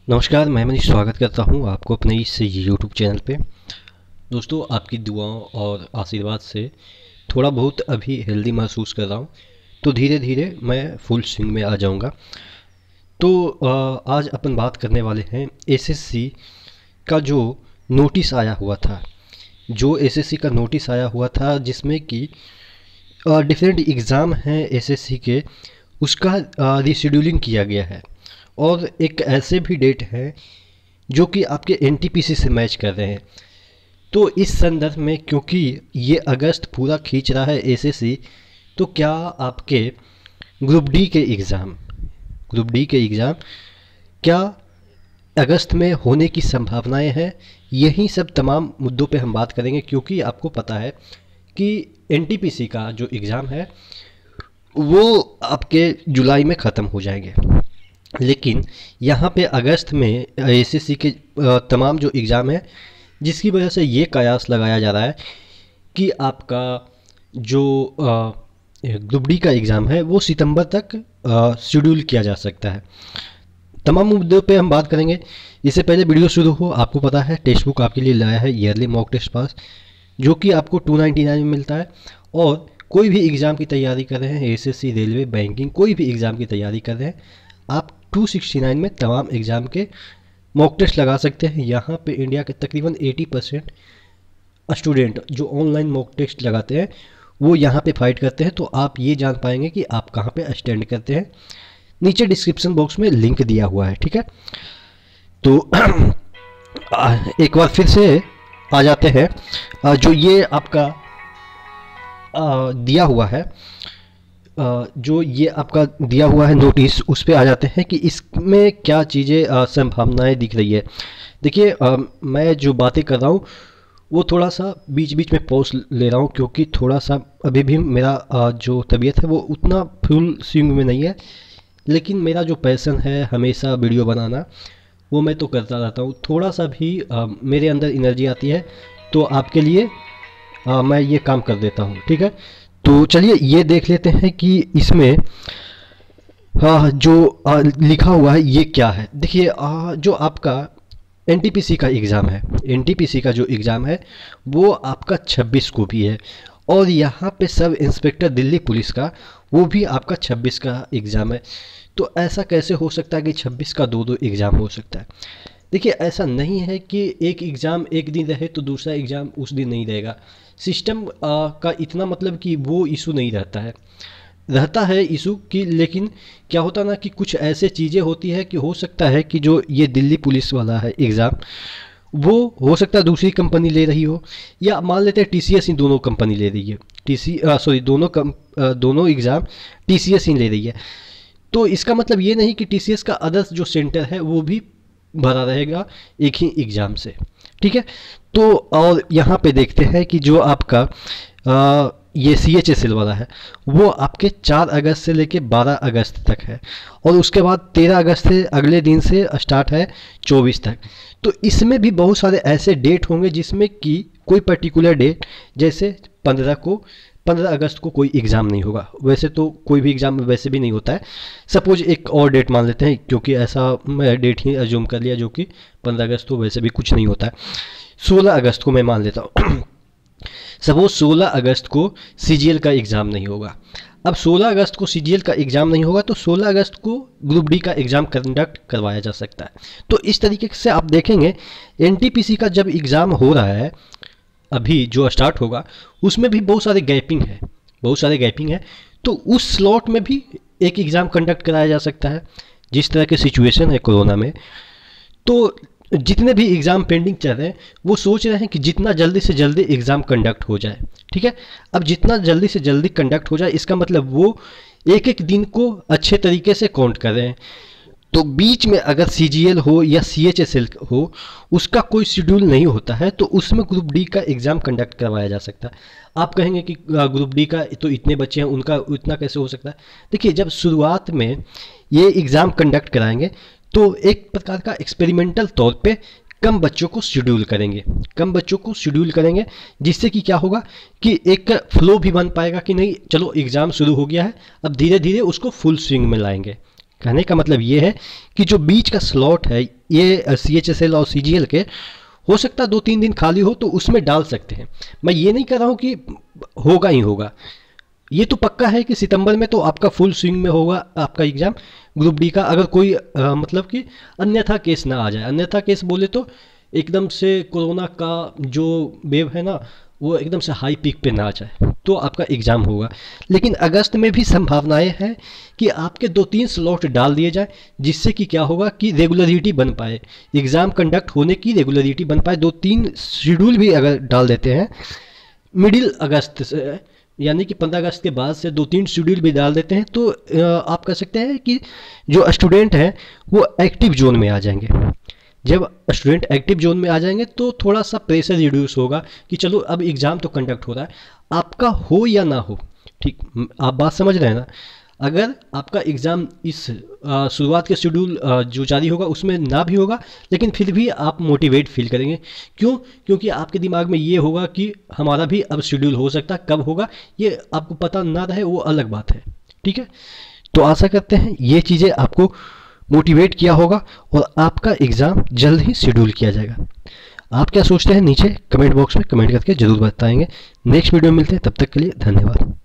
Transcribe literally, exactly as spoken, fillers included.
नमस्कार, मैं मनीष स्वागत करता हूं आपको अपने इस यूट्यूब चैनल पे। दोस्तों, आपकी दुआओं और आशीर्वाद से थोड़ा बहुत अभी हेल्दी महसूस कर रहा हूं, तो धीरे धीरे मैं फुल स्विंग में आ जाऊंगा। तो अ, आज अपन बात करने वाले हैं एसएससी का जो नोटिस आया हुआ था। जो एसएससी का नोटिस आया हुआ था जिसमें कि डिफरेंट एग्ज़ाम हैं एसएससी के, उसका रिशेड्यूलिंग किया गया है और एक ऐसे भी डेट है जो कि आपके एनटीपीसी से मैच कर रहे हैं। तो इस संदर्भ में क्योंकि ये अगस्त पूरा खींच रहा है एसएससी, तो क्या आपके ग्रुप डी के एग्ज़ाम ग्रुप डी के एग्ज़ाम क्या अगस्त में होने की संभावनाएं हैं? यही सब तमाम मुद्दों पे हम बात करेंगे, क्योंकि आपको पता है कि एनटीपीसी का जो एग्ज़ाम है वो आपके जुलाई में ख़त्म हो जाएंगे, लेकिन यहाँ पे अगस्त में एसएससी के अ, तमाम जो एग्ज़ाम है, जिसकी वजह से ये कयास लगाया जा रहा है कि आपका जो ग्रुप डी का एग्ज़ाम है वो सितंबर तक शेड्यूल किया जा सकता है। तमाम मुद्दों पे हम बात करेंगे। इससे पहले वीडियो शुरू हो, आपको पता है टेक्स्ट बुक आपके लिए लाया है ईयरली मॉक टेस्ट पास, जो कि आपको टू नाइन्टी नाइन में मिलता है। और कोई भी एग्ज़ाम की तैयारी कर रहे हैं, एसएससी, रेलवे, बैंकिंग, कोई भी एग्ज़ाम की तैयारी कर रहे हैं, आप टू सिक्सटी नाइन में तमाम एग्ज़ाम के मॉक टेस्ट लगा सकते हैं। यहाँ पे इंडिया के तकरीबन अस्सी परसेंट स्टूडेंट जो ऑनलाइन मॉक टेस्ट लगाते हैं वो यहाँ पे फाइट करते हैं। तो आप ये जान पाएंगे कि आप कहाँ पे स्टैंड करते हैं। नीचे डिस्क्रिप्शन बॉक्स में लिंक दिया हुआ है, ठीक है। तो एक बार फिर से आ जाते हैं, जो ये आपका दिया हुआ है, जो ये आपका दिया हुआ है नोटिस, उस पे आ जाते हैं कि इसमें क्या चीज़ें संभावनाएं दिख रही है। देखिए, मैं जो बातें कर रहा हूँ वो थोड़ा सा बीच बीच में पॉज ले रहा हूँ, क्योंकि थोड़ा सा अभी भी मेरा जो तबीयत है वो उतना फुल स्विंग में नहीं है, लेकिन मेरा जो पैशन है हमेशा वीडियो बनाना, वो मैं तो करता रहता हूँ। थोड़ा सा भी आ, मेरे अंदर एनर्जी आती है तो आपके लिए आ, मैं ये काम कर देता हूँ, ठीक है। तो चलिए ये देख लेते हैं कि इसमें हाँ जो आ, लिखा हुआ है ये क्या है। देखिए, जो आपका एनटीपीसी का एग्ज़ाम है, एनटीपीसी का जो एग्ज़ाम है वो आपका छब्बीस को भी है, और यहाँ पे सब इंस्पेक्टर दिल्ली पुलिस का वो भी आपका छब्बीस का एग्ज़ाम है। तो ऐसा कैसे हो सकता है कि छब्बीस का दो दो एग्ज़ाम हो सकता है? देखिए, ऐसा नहीं है कि एक एग्ज़ाम एक दिन रहे तो दूसरा एग्ज़ाम उस दिन नहीं रहेगा। सिस्टम का इतना मतलब कि वो इशू नहीं रहता है रहता है इशू की, लेकिन क्या होता ना कि कुछ ऐसे चीज़ें होती है कि हो सकता है कि जो ये दिल्ली पुलिस वाला है एग्ज़ाम, वो हो सकता है दूसरी कंपनी ले रही हो, या मान लेते हैं टीसीएस ही दोनों कंपनी ले रही है, टीसी सॉरी दोनों कम आ, दोनों एग्ज़ाम टीसीएस ही ले रही है। तो इसका मतलब ये नहीं कि टीसीएस का अदर्स जो सेंटर है वो भी भरा रहेगा एक ही एग्ज़ाम से, ठीक है। तो और यहाँ पे देखते हैं कि जो आपका आ, ये सी एच एस एल वाला है वो आपके चार अगस्त से लेके बारह अगस्त तक है, और उसके बाद तेरह अगस्त से अगले दिन से स्टार्ट है चौबीस तक। तो इसमें भी बहुत सारे ऐसे डेट होंगे जिसमें कि कोई पर्टिकुलर डेट, जैसे पंद्रह को पंद्रह अगस्त को कोई एग्ज़ाम नहीं होगा। वैसे तो कोई भी एग्ज़ाम वैसे भी नहीं होता है। सपोज एक और डेट मान लेते हैं, क्योंकि ऐसा मैं डेट ही अज्यूम कर लिया, जो कि पंद्रह अगस्त को वैसे भी कुछ नहीं होता है। सोलह अगस्त को मैं मान लेता हूँ। सपोज सोलह अगस्त को सीजीएल का एग्ज़ाम नहीं होगा। अब सोलह अगस्त को सीजीएल का एग्ज़ाम नहीं होगा तो सोलह अगस्त को ग्रुप डी का एग्ज़ाम कंडक्ट करवाया जा सकता है। तो इस तरीके से आप देखेंगे एनटीपीसी का जब एग्ज़ाम हो रहा है अभी जो स्टार्ट होगा, उसमें भी बहुत सारे गैपिंग है बहुत सारे गैपिंग है तो उस स्लॉट में भी एक एग्ज़ाम कंडक्ट कराया जा सकता है। जिस तरह की सिचुएशन है कोरोना में, तो जितने भी एग्ज़ाम पेंडिंग चल रहे हैं वो सोच रहे हैं कि जितना जल्दी से जल्दी एग्ज़ाम कंडक्ट हो जाए, ठीक है। अब जितना जल्दी से जल्दी कंडक्ट हो जाए, इसका मतलब वो एक एक दिन को अच्छे तरीके से काउंट कर रहे हैं। तो बीच में अगर सीजीएल हो या सीएचएसएल हो, उसका कोई शेड्यूल नहीं होता है, तो उसमें ग्रुप डी का एग्ज़ाम कंडक्ट करवाया जा सकता है। आप कहेंगे कि ग्रुप डी का तो इतने बच्चे हैं, उनका इतना कैसे हो सकता है? देखिए, जब शुरुआत में ये एग्ज़ाम कंडक्ट कराएंगे तो एक प्रकार का एक्सपेरिमेंटल तौर पे कम बच्चों को शेड्यूल करेंगे कम बच्चों को शेड्यूल करेंगे जिससे कि क्या होगा कि एक फ्लो भी बन पाएगा कि नहीं, चलो एग्ज़ाम शुरू हो गया है, अब धीरे धीरे उसको फुल स्विंग में लाएंगे। कहने का मतलब ये है कि जो बीच का स्लॉट है, ये सी एच एस एल और सी जी एल के हो सकता है दो तीन दिन खाली हो तो उसमें डाल सकते हैं। मैं ये नहीं कह रहा हूँ कि होगा ही होगा, ये तो पक्का है कि सितंबर में तो आपका फुल स्विंग में होगा आपका एग्ज़ाम ग्रुप डी का, अगर कोई आ, मतलब कि अन्यथा केस ना आ जाए। अन्यथा केस बोले तो एकदम से कोरोना का जो वेव है ना वो एकदम से हाई पीक पे ना आ जाए तो आपका एग्ज़ाम होगा। लेकिन अगस्त में भी संभावनाएं हैं कि आपके दो तीन स्लॉट डाल दिए जाए, जिससे कि क्या होगा कि रेगुलरिटी बन पाए, एग्ज़ाम कंडक्ट होने की रेगुलरिटी बन पाए। दो तीन शेड्यूल भी अगर डाल देते हैं मिडिल अगस्त से, यानी कि पंद्रह अगस्त के बाद से दो तीन शेड्यूल भी डाल देते हैं तो आप कह सकते हैं कि जो स्टूडेंट हैं वो एक्टिव जोन में आ जाएंगे। जब स्टूडेंट एक्टिव जोन में आ जाएंगे तो थोड़ा सा प्रेशर रिड्यूस होगा कि चलो अब एग्ज़ाम तो कंडक्ट हो रहा है, आपका हो या ना हो। ठीक, आप बात समझ रहे हैं ना। अगर आपका एग्ज़ाम इस आ, शुरुआत के शेड्यूल जो जारी होगा उसमें ना भी होगा, लेकिन फिर भी आप मोटिवेट फील करेंगे। क्यों? क्योंकि आपके दिमाग में ये होगा कि हमारा भी अब शेड्यूल हो सकता है, कब होगा ये आपको पता ना रहे वो अलग बात है। ठीक है, तो आशा करते हैं ये चीज़ें आपको मोटिवेट किया होगा और आपका एग्ज़ाम जल्द ही शेड्यूल किया जाएगा। आप क्या सोचते हैं नीचे कमेंट बॉक्स में कमेंट करके ज़रूर बताएंगे। नेक्स्ट वीडियो में मिलते हैं, तब तक के लिए धन्यवाद।